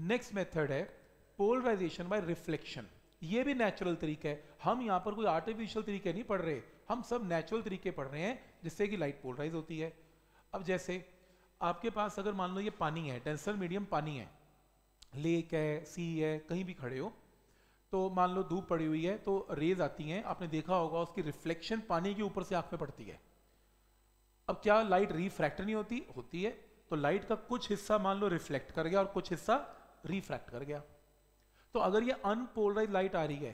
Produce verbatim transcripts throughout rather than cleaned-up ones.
Next method है polarization by reflection. ये भी नेचुरल तरीका है, हम यहाँ पर कोई आर्टिफिशियल तरीके नहीं पढ़ रहे, हम सब नेचुरल तरीके पढ़ रहे हैं जिससे कि लाइट पोलराइज होती है। अब जैसे आपके पास अगर मान लो ये पानी है, डेंसर मीडियम पानी है, लेक है, सी है, कहीं भी खड़े हो, तो मान लो धूप पड़ी हुई है तो रेज आती हैं, आपने देखा होगा उसकी रिफ्लेक्शन पानी के ऊपर से आंख में पड़ती है। अब क्या लाइट रिफ्रैक्ट नहीं होती? होती है। तो लाइट का कुछ हिस्सा मान लो रिफ्लेक्ट कर गया और कुछ हिस्सा रिफ्रैक्ट कर गया। तो अगर ये अनपोलराइज लाइट आ रही है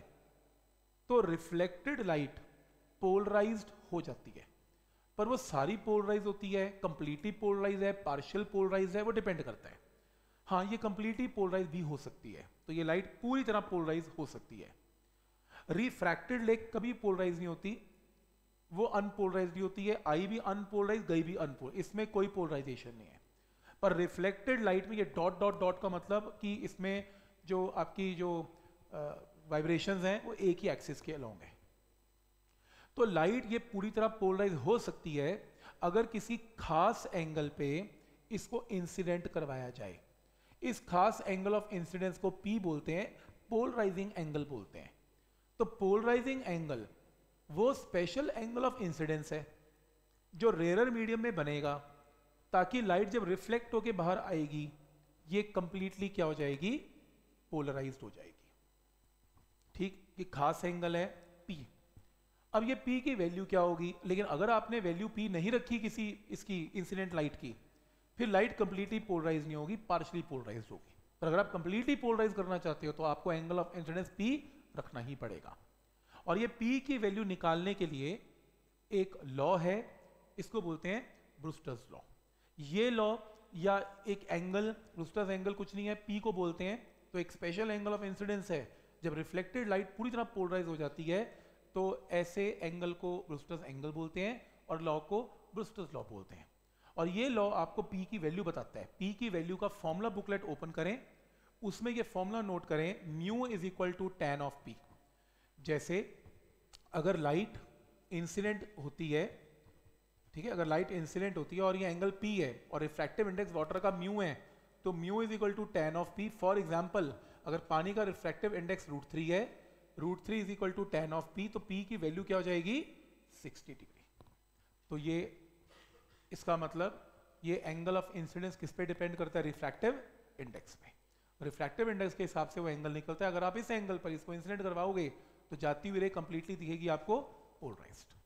तो रिफ्लेक्टेड लाइट पोलराइज्ड हो जाती है, पर वो सारी पोलराइज होती है, कंप्लीटली पोलराइज है, पार्शियल पोलराइज है, वो डिपेंड करता है। हाँ, ये कंप्लीटली पोलराइज भी हो सकती है, तो ये लाइट पूरी तरह पोलराइज हो सकती है। रिफ्रैक्टेड लाइट कभी पोलराइज नहीं होती, वो अनपोलराइज भी होती है, आई भी अनपोलराइज, गई भी अनपोलराइज, इसमें कोई पोलराइजेशन नहीं है। पर रिफ्लेक्टेड लाइट में ये डॉट डॉट डॉट का मतलब कि इसमें जो आपकी जो वाइब्रेशंस हैं वो एक ही एक्सिस के अलोंग है। तो लाइट ये पूरी तरह पोलराइज हो सकती है अगर किसी खास एंगल पे इसको इंसिडेंट करवाया जाए। इस खास एंगल ऑफ इंसिडेंस को P बोलते हैं, पोलराइजिंग एंगल बोलते हैं। तो पोलराइजिंग एंगल वो स्पेशल एंगल ऑफ इंसिडेंस है जो रेयर मीडियम में बनेगा, ताकि लाइट जब रिफ्लेक्ट होके बाहर आएगी ये कंप्लीटली क्या हो जाएगी? पोलराइज्ड हो जाएगी। ठीक, ये खास एंगल है P। अब ये P की वैल्यू क्या होगी? लेकिन अगर आपने वैल्यू P नहीं रखी किसी इसकी इंसिडेंट लाइट की, फिर लाइट कंप्लीटली पोलराइज नहीं होगी, पार्शियली पोलराइज होगी। पर अगर आप कंप्लीटली पोलराइज करना चाहते हो तो आपको एंगल ऑफ इंसिडेंस P रखना ही पड़ेगा। और ये P की वैल्यू निकालने के लिए एक लॉ है, इसको बोलते हैं ब्रूस्टर्स लॉ। ये लॉ या एक एंगल, ब्रूस्टर्स एंगल कुछ नहीं है, P को बोलते हैं, तो एक स्पेशल एंगल ऑफ इंसिडेंस है। जब रिफ्लेक्टेड लाइट पूरी तरह पोलराइज हो जाती है तो ऐसे एंगल को ब्रूस्टर्स एंगल बोलते हैं और लॉ को ब्रूस्टर्स लॉ बोलते हैं। और ये लॉ आपको P की वैल्यू बताता है। P की वैल्यू का फॉर्मूला बुकलेट ओपन करें, उसमें ये फॉर्मूला नोट करें, mu is equal to tan of P। जैसे अगर लाइट इंसिडेंट होती है, ठीक है, अगर लाइट इंसिडेंट होती है और ये एंगल P है और रिफ्रैक्टिव इंडेक्स वाटर का म्यू है, तो mu is equal to tan of P। For example अगर पानी का रिफ्रैक्टिव इंडेक्स रूट थ्री है, root three is equal to tan of P, तो P की वैल्यू क्या हो जाएगी? Sixty degree. तो ये इसका मतलब ये एंगल ऑफ इंसिडेंस किस पे डिपेंड करता है? रिफ्रैक्टिव इंडेक्स पे। रिफ्रैक्टिव इंडेक्स के हिसाब से वो एंगल निकलता है। अगर आप इस एंगल पर इसको इंसिडेंट करवाओगे तो जाती हुई रे कंप्लीटली दिखेगी आपको पोलराइज्ड।